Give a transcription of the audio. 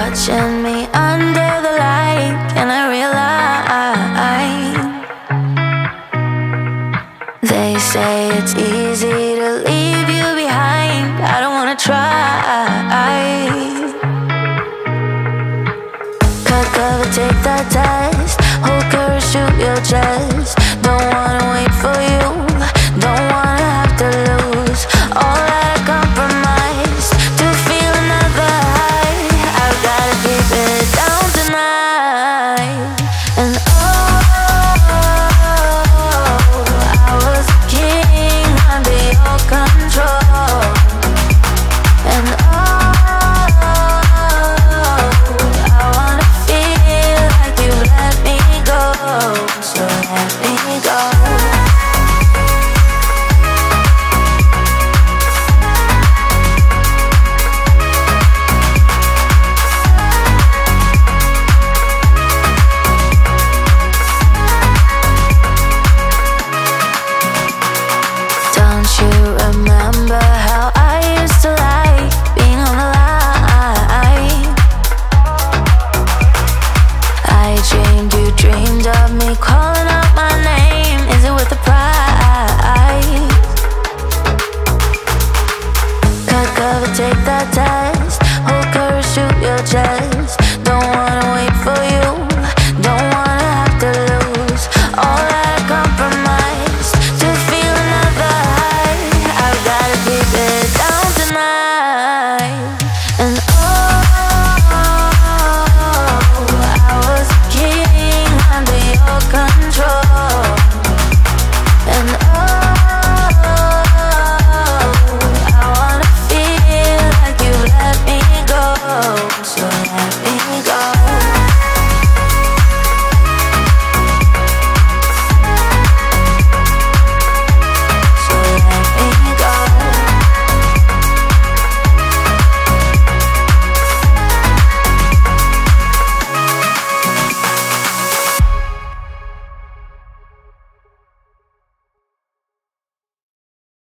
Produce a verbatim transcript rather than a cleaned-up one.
watching me under the light, and I realize they say it's easy to leave you behind. I don't wanna try. Cut cover, take the test. Hold courage, shoot your chest. Don't want